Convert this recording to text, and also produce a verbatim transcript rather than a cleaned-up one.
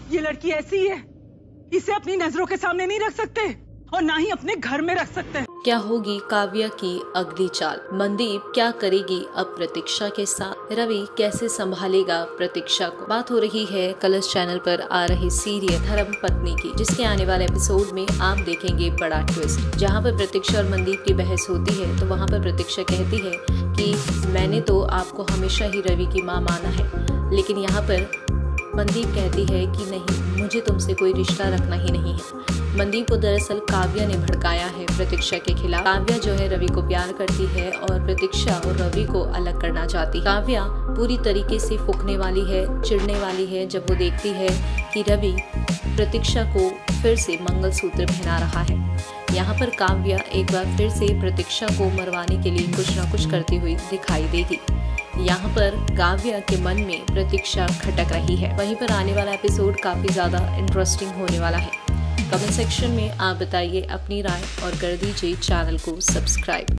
ये लड़की ऐसी है, इसे अपनी नजरों के सामने नहीं रख सकते और ना ही अपने घर में रख सकते हैं। क्या होगी काव्या की अगली चाल? मनदीप क्या करेगी अब प्रतीक्षा के साथ? रवि कैसे संभालेगा प्रतीक्षा को? बात हो रही है कलर्स चैनल पर आ रही सीरियल धर्म पत्नी की, जिसके आने वाले एपिसोड में आप देखेंगे बड़ा ट्विस्ट। जहां पर प्रतीक्षा और मनदीप की बहस होती है तो वहां पर प्रतीक्षा कहती है कि मैंने तो आपको हमेशा ही रवि की माँ माना है, लेकिन यहाँ पर मनदीप कहती है कि नहीं, मुझे तुमसे कोई रिश्ता रखना ही नहीं है। मनदीप को दरअसल काव्या ने भड़काया है प्रतीक्षा के खिलाफ। काव्या जो है रवि को प्यार करती है और प्रतीक्षा और रवि को अलग करना चाहती है। काव्या पूरी तरीके से फूंकने वाली है, चिढ़ने वाली है जब वो देखती है कि रवि प्रतीक्षा को फिर से मंगलसूत्र पहना रहा है। यहाँ पर काव्या एक बार फिर से प्रतीक्षा को मरवाने के लिए कुछ न कुछ करती हुई दिखाई देगी। यहाँ पर काव्या के मन में प्रतीक्षा खटक रही है। वहीं पर आने वाला एपिसोड काफी ज्यादा इंटरेस्टिंग होने वाला है। कमेंट सेक्शन में आप बताइए अपनी राय और कर दीजिए चैनल को सब्सक्राइब।